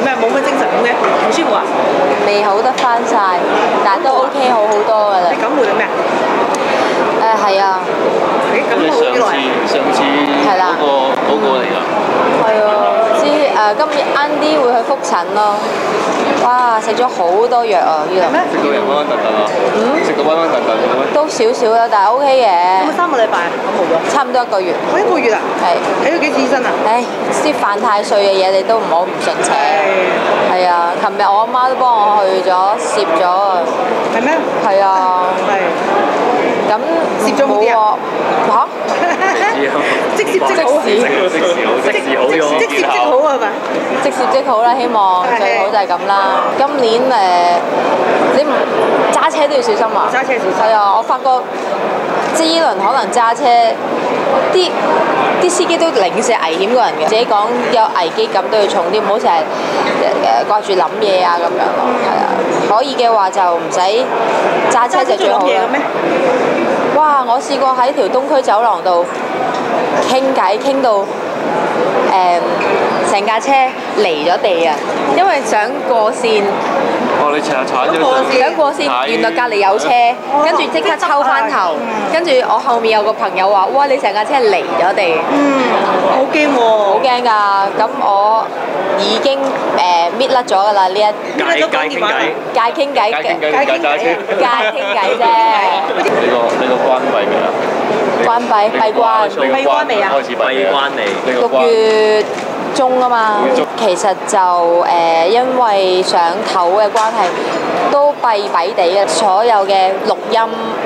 咩？冇乜精神咁嘅，唔舒服啊？ 未好得翻晒，但都 OK 好好多噶啦你。感冒定咩啊？ 係啊， 你感你冒幾耐啊？ 上次係啦嗰個嚟㗎。 係啊，今日晏啲會去覆診咯。哇，食咗好多藥啊，呢度。 咩？ 食到人溫溫頓頓啊！食到溫溫頓頓嘅咩？ 都少少啦，但係 OK 嘅。 有冇3個禮拜啊？感冒咗？ 差唔多1個月。 我1個月啊？ 係。 睇咗幾次醫生啊？ 唉，啲犯太歲嘅嘢你都唔好唔信邪。係啊，琴日我阿媽都幫我去咗攝咗啊。 係咩？ 係啊。 係。 咁攝咗好啲啊？ 嚇？ 即攝即好。即攝即好係咪？ 即攝即好啦，希望最好就係咁啦。今年你唔揸車都要小心啊！ 揸車小心。 係啊，我發覺即係呢輪可能揸車啲司機都零舍危險過人嘅，自己講有危機感都要重啲，唔好成日掛住諗嘢啊咁樣咯。係啊，可以嘅話就唔使揸車就最好啦。哇！我試過喺條東區走廊度傾偈傾到成架車離咗地啊！因為想過線。 哦，你踩咗想過線，原來隔離有車，跟住即刻抽翻頭，跟住我後面有個朋友話：哇！你成架車離咗地。 好驚喎！ 好驚㗎！咁我已經搣甩咗㗎啦呢一界傾偈， 界傾偈揸車， 界傾偈啫。 你個關閉未啊？ 關閉閉關， 閉關未啊？ 開始閉關未 6月中啊嘛。其實就因為想唞嘅關係，都閉閉地嘅，所有嘅錄音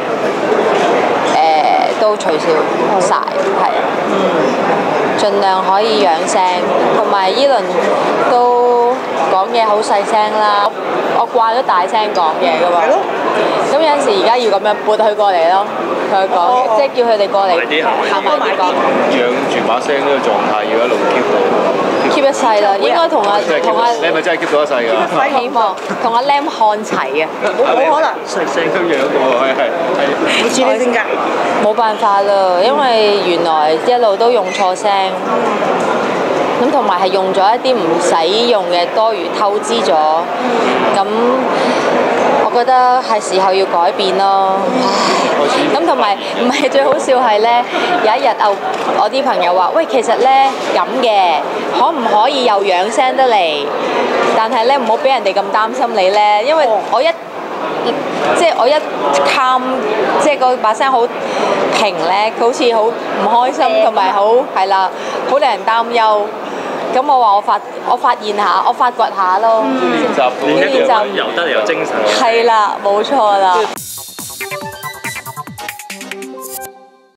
都取消晒，係啊。盡量可以養聲，同埋依輪都講嘢好細聲啦。我慣咗大聲講嘢㗎嘛。 係咯。 咁有陣時而家要咁樣撥佢過嚟咯，同佢講，即係叫佢哋過嚟行埋啲講。 養住把聲呢個狀態要一路 keep 到。 keep 一世啦，應該同阿你係咪真係 keep 到一世㗎？ 希望同阿 Lam 看齊啊！ 冇可能。 細聲咁樣㗎喎，係。 你似你性格。 冇辦法啦，因為原來一路都用錯聲，咁同埋係用咗一啲唔使用嘅多餘透支咗，咁我覺得係時候要改變咯。咁同埋唔係最好笑係咧，有一日我啲朋友話：喂，其實咧咁嘅，可唔可以又養聲得嚟？但係咧唔好俾人哋咁擔心你咧，因為我一calm，即係個把聲好平咧，好似好唔開心，同埋好係啦，好令人擔憂。咁我話我發現下，我發掘下咯。 練習，由得你有精神。 係啦，冇錯啦。